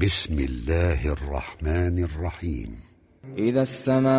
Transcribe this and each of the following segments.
بسم الله الرحمن الرحيم. إذا السماء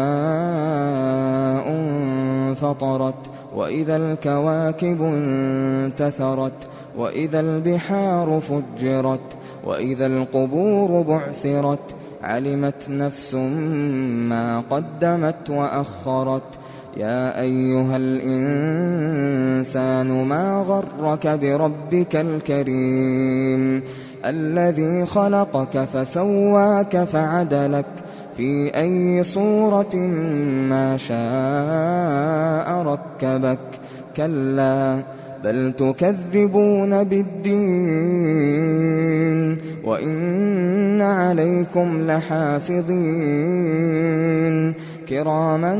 انفطرت وإذا الكواكب انتثرت وإذا البحار فجرت وإذا القبور بعثرت علمت نفس ما قدمت وأخرت يا أيها الإنسان ما غرك بربك الكريم الذي خلقك فسواك فعدلك في أي صورة ما شاء ركبك كلا بل تكذبون بالدين وإن عليكم لحافظين كراما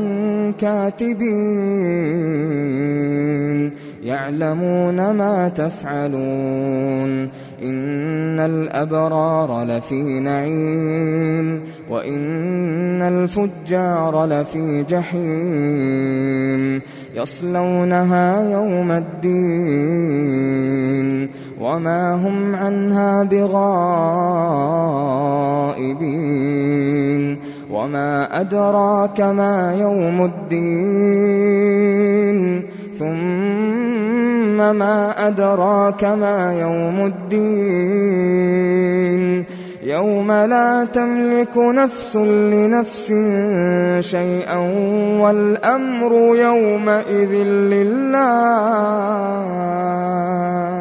كاتبين يعلمون ما تفعلون إن الأبرار لفي نعيم وإن الفجار لفي جحيم يصلونها يوم الدين وما هم عنها بغائبين وما أدراك ما يوم الدين ثم ما أدراك ما يوم الدين يوم لا تملك نفس لنفس شيئا والأمر يومئذ لله.